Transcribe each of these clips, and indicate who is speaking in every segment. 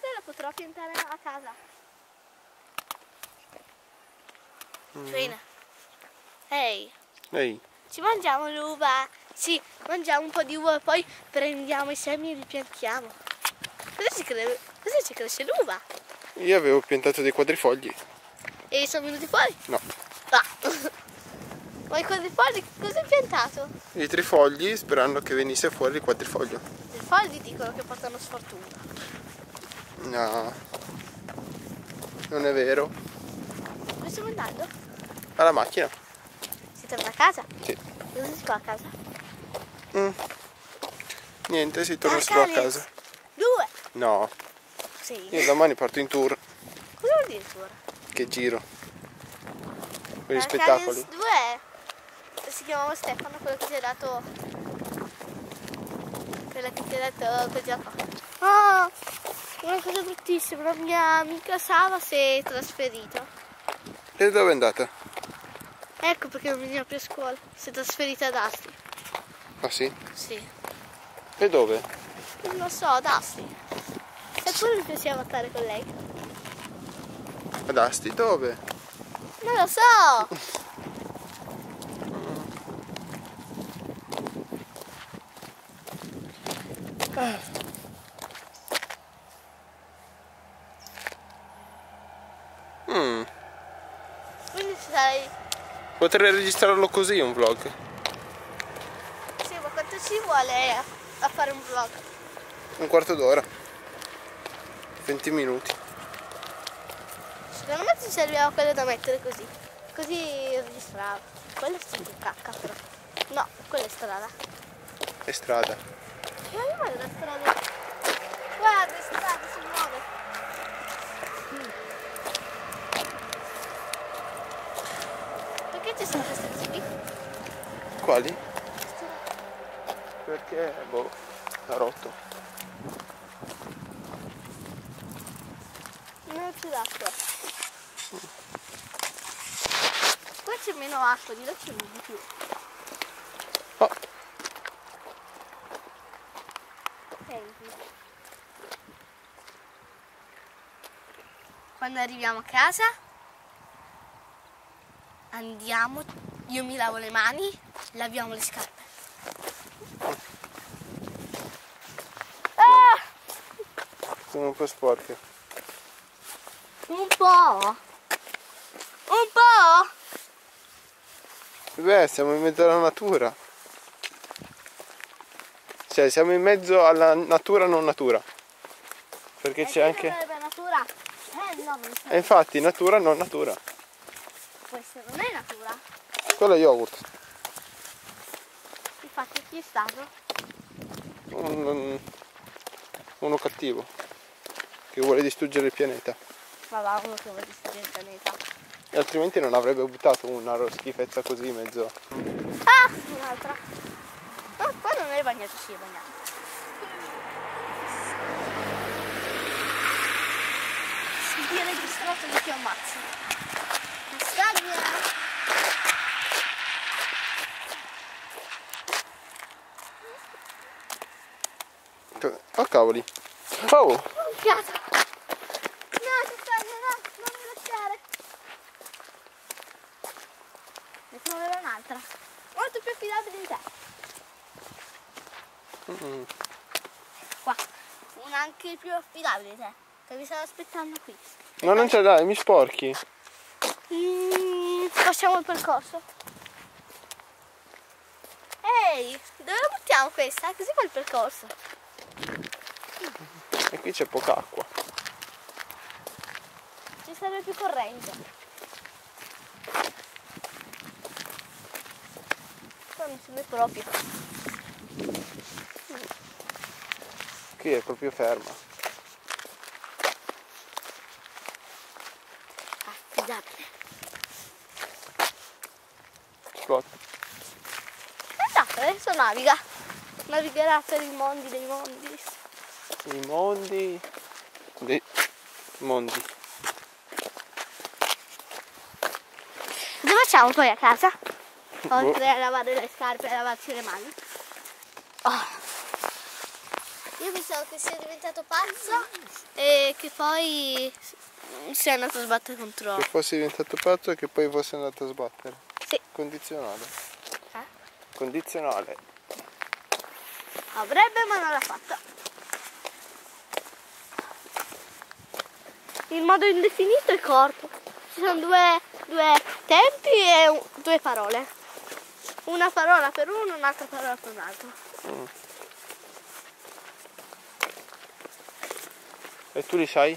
Speaker 1: Guarda, la potrò piantare a casa. Trina. Ehi.
Speaker 2: Ehi.
Speaker 1: Ci mangiamo l'uva. Sì, mangiamo un po' di uva e poi prendiamo i semi e li piantiamo. Cosa ci cresce l'uva?
Speaker 2: Io avevo piantato dei quadrifogli.
Speaker 1: E sono venuti fuori?
Speaker 2: No.
Speaker 1: Ah. Ma i quadrifogli cosa hai piantato?
Speaker 2: I trifogli sperando che venisse fuori il quadrifoglio.
Speaker 1: I fogli dicono che portano sfortuna.
Speaker 2: No. Non è vero.
Speaker 1: Dove stiamo andando?
Speaker 2: Alla macchina.
Speaker 1: Si torna a casa?
Speaker 2: Sì.
Speaker 1: Cosa si fa a casa?
Speaker 2: Niente, si torna solo a casa.
Speaker 1: 2.
Speaker 2: No.
Speaker 1: Sì.
Speaker 2: Io domani parto in tour.
Speaker 1: Cosa vuol dire tour?
Speaker 2: Che giro. Per gli
Speaker 1: Calis
Speaker 2: spettacoli.
Speaker 1: 2 si chiamava Stefano, quello che ti ha dato. Quella che ti ha dato quel gioco. Oh, una cosa bruttissima, la mia amica Sava si è trasferita.
Speaker 2: E dove è andata?
Speaker 1: Ecco perché non veniva più a scuola. Si è trasferita ad Asti.
Speaker 2: Ah sì?
Speaker 1: Sì.
Speaker 2: E dove?
Speaker 1: Non lo so, ad Asti. Sai pure che piaceva stare con lei?
Speaker 2: Ad Asti, dove?
Speaker 1: Non lo so! Quindi sai.
Speaker 2: Potrei registrarlo così un vlog.
Speaker 1: Sì, ma quanto ci vuole a fare un vlog?
Speaker 2: Un quarto d'ora. 20 minuti.
Speaker 1: Secondo me ci serviva quello da mettere così. Così registrava. Quello è sempre cacca però. No, quella è strada.
Speaker 2: È strada.
Speaker 1: Guarda la strada. Guarda, è strada, si muove. Perché ci sono queste cose qui?
Speaker 2: Quali? Perché, boh, ha rotto.
Speaker 1: Non c'è l'acqua. Qua c'è meno acqua, di là c'è di più.
Speaker 2: Oh,
Speaker 1: Senti. Quando arriviamo a casa andiamo, io mi lavo le mani, laviamo le scarpe. Ah!
Speaker 2: sono un po' sporche.
Speaker 1: Un po'. Un po'.
Speaker 2: Beh, siamo in mezzo alla natura. Cioè, siamo in mezzo alla natura non natura. Perché c'è anche...
Speaker 1: natura. No, non c'è.
Speaker 2: E infatti, natura non natura.
Speaker 1: Questa non è natura.
Speaker 2: Quello è yogurt.
Speaker 1: Infatti chi è stato?
Speaker 2: Uno cattivo. Che vuole distruggere il pianeta.
Speaker 1: Ma va, uno che vuole distruggere il pianeta.
Speaker 2: E altrimenti non avrebbe buttato una schifezza così in mezzo.
Speaker 1: Ah! Un'altra. Ah, qua non è bagnato, sì è bagnato. Si viene registrato che ti ammazzi. Castagna!
Speaker 2: Oh cavoli. Oh!
Speaker 1: Un piatto! No, castagna, no, non mi lasciare. Ne troverò un'altra. Molto più affidabile di te. Qua. Una anche più affidabile di te. Che mi stavo aspettando qui.
Speaker 2: No, non c'è, dai, mi sporchi.
Speaker 1: Facciamo il percorso. Ehi, dove la buttiamo questa? Così fa il percorso.
Speaker 2: E qui c'è poca acqua.
Speaker 1: Ci serve più corrente. Qua non si vede proprio.
Speaker 2: Qui è proprio ferma.
Speaker 1: Affidabile.
Speaker 2: Esplode.
Speaker 1: Esatto, adesso naviga. Navigherà per i mondi dei mondi.
Speaker 2: I mondi dei mondi.
Speaker 1: Cosa facciamo poi a casa? Oltre a lavare le scarpe e a lavarci le mani. Oh. Io pensavo che sia diventato pazzo e che poi sia andato a sbattere contro.
Speaker 2: Che fosse diventato pazzo e che poi fosse andato a sbattere.
Speaker 1: Sì.
Speaker 2: Condizionale.
Speaker 1: Eh?
Speaker 2: Condizionale.
Speaker 1: Avrebbe, ma non l'ha fatto. Il modo indefinito è corto. Ci sono due tempi e due parole. Una parola per uno, un'altra parola per un altro.
Speaker 2: E tu li sai?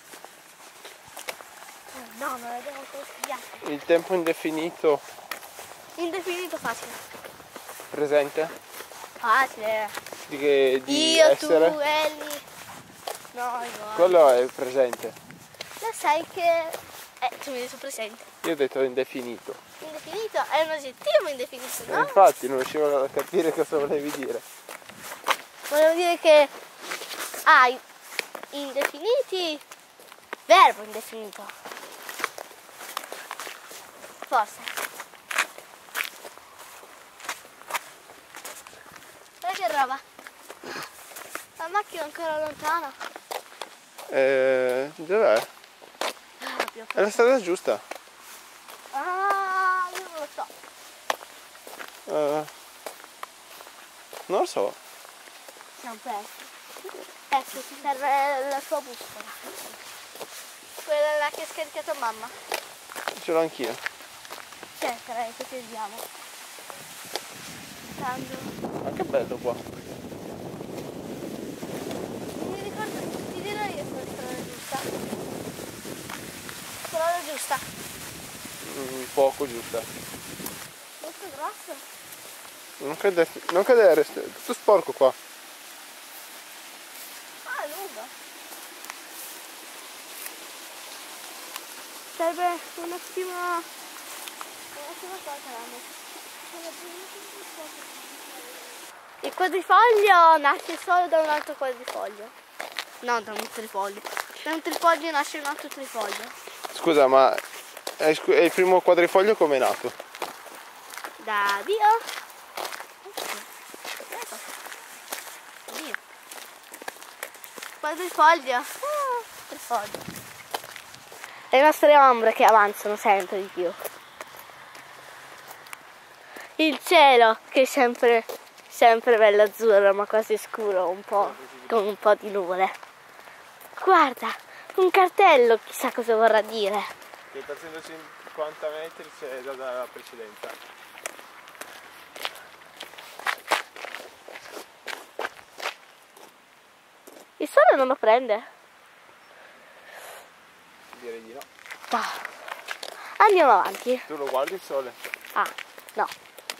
Speaker 1: No, non l'abbiamo ancora studiato.
Speaker 2: Il tempo indefinito
Speaker 1: Indefinito facile.
Speaker 2: presente?
Speaker 1: Facile.
Speaker 2: Di
Speaker 1: Io,
Speaker 2: essere?
Speaker 1: tu, Ellie. Noi.
Speaker 2: Quello è presente.
Speaker 1: Lo sai che... tu mi hai detto presente.
Speaker 2: Io ho detto indefinito.
Speaker 1: Indefinito è un aggettivo indefinito,
Speaker 2: E
Speaker 1: no?
Speaker 2: infatti non riuscivo a capire cosa volevi dire.
Speaker 1: Volevo dire che hai indefiniti, verbo indefinito. Forse. Guarda che roba. La macchina è ancora lontana.
Speaker 2: Dov'è? È la strada giusta.
Speaker 1: Ah, io non lo so.
Speaker 2: Non lo so.
Speaker 1: Siamo persi. Ecco, ti serve la tua bussola. Quella là che ha scaricato mamma.
Speaker 2: Ce l'ho anch'io.
Speaker 1: Cercala, così vediamo. Tanto.
Speaker 2: Ma che bello qua.
Speaker 1: Non mi ricordo, ti dirò io se la strada giusta. Strada giusta.
Speaker 2: Poco giusta.
Speaker 1: Molto grosso.
Speaker 2: Non cadere, è tutto sporco qua.
Speaker 1: Ah, è lungo. Serve un attimo cosa. Il quadrifoglio nasce solo da un altro quadrifoglio. No, da un trifoglio. Da un trifoglio nasce un altro trifoglio.
Speaker 2: Scusa, ma è il primo quadrifoglio come è nato?
Speaker 1: Da Dio. Dio. Quadrifoglio. Trifoglio. Le nostre ombre che avanzano sempre di più. Il cielo che è sempre bello azzurro ma quasi scuro, un po' con un po' di nuvole. Guarda, un cartello, chissà cosa vorrà dire.
Speaker 2: Che per 150 metri c'è dalla precedenza.
Speaker 1: Il sole non lo prende?
Speaker 2: Direi di no.
Speaker 1: No. Andiamo avanti.
Speaker 2: Tu lo guardi il sole?
Speaker 1: Ah, no.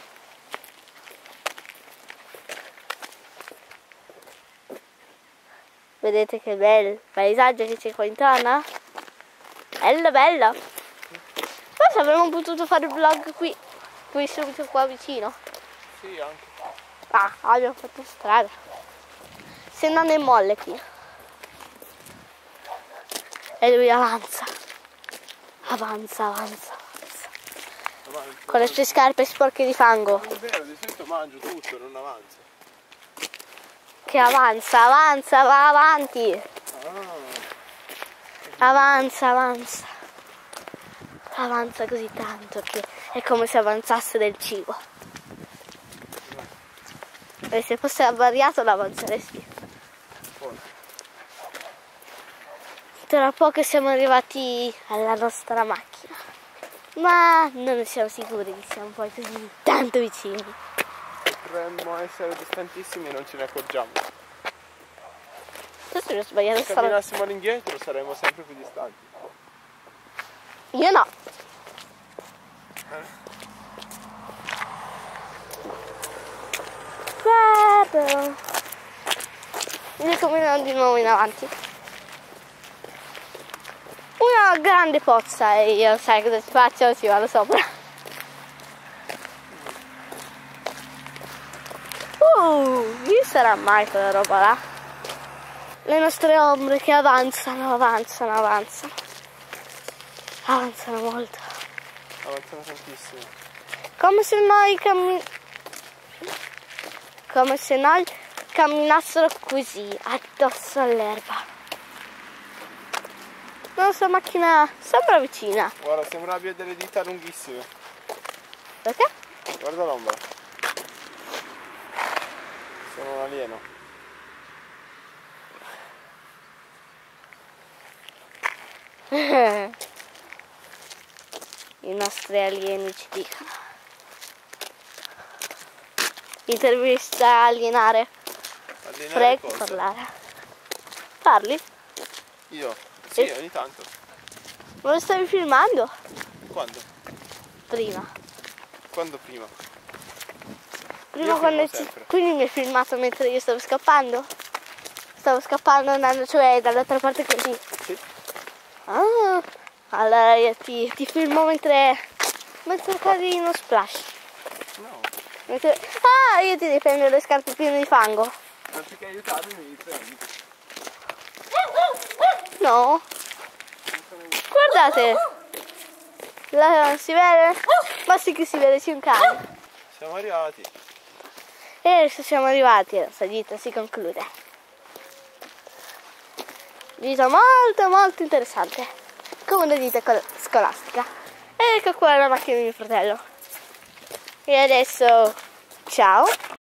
Speaker 1: Vedete che bel paesaggio che c'è qua intorno? Bello, bello. Forse avremmo potuto fare il vlog qui subito qua vicino.
Speaker 2: Sì, anche.
Speaker 1: Ah, abbiamo fatto strada. Se non è molle qui. E lui avanza. Avanza. Con le sue scarpe sporche di fango.
Speaker 2: Non è vero, di solito mangio tutto, non avanza.
Speaker 1: Che avanza, va avanti. Avanza. Avanza così tanto che è come se avanzasse del cibo. E se fosse avvariato l'avanzeresti. Tra poco siamo arrivati alla nostra macchina. Ma non ne siamo sicuri che siamo poi così tanto vicini.
Speaker 2: Potremmo essere distantissimi e non ce ne accorgiamo.
Speaker 1: Forse mi ho sbagliato
Speaker 2: Se
Speaker 1: strada.
Speaker 2: camminassimo all'indietro saremmo sempre più distanti.
Speaker 1: Io no. Guarda. Io cammino di nuovo in avanti. Una grande pozza e io sai cosa ci faccio? Ci vado sopra. Chi sarà mai quella roba là? Le nostre ombre che avanzano. Avanzano molto.
Speaker 2: Avanzano tantissimo.
Speaker 1: Come se noi camminassero così, addosso all'erba. La nostra macchina sembra vicina.
Speaker 2: Guarda, sembra abbia delle dita lunghissime.
Speaker 1: Perché?
Speaker 2: Guarda l'ombra. Sono un alieno.
Speaker 1: I nostri alieni ci dicono. Intervista alienare.
Speaker 2: Alienare
Speaker 1: Prego
Speaker 2: cosa?
Speaker 1: parlare. Parli?
Speaker 2: Io? Sì,
Speaker 1: E-
Speaker 2: ogni tanto.
Speaker 1: Non lo stavi filmando?
Speaker 2: Quando?
Speaker 1: Prima.
Speaker 2: Quando prima?
Speaker 1: Prima
Speaker 2: Io
Speaker 1: quando
Speaker 2: filmo sempre.
Speaker 1: quindi mi hai filmato mentre io stavo scappando? Stavo scappando andando, cioè dall'altra parte così.
Speaker 2: Sì.
Speaker 1: Ah, allora io ti filmo mentre cadi in uno splash.
Speaker 2: No.
Speaker 1: Io ti difendo le scarpe piene di fango.
Speaker 2: Anziché aiutarmi mi prendi.
Speaker 1: No. Guardate. Si vede? Ma sì che si vede, c'è un cane.
Speaker 2: Siamo arrivati.
Speaker 1: E adesso siamo arrivati, la salita si conclude. Gita molto molto interessante. Come una gita scolastica. Ed ecco qua la macchina di mio fratello. E adesso ciao.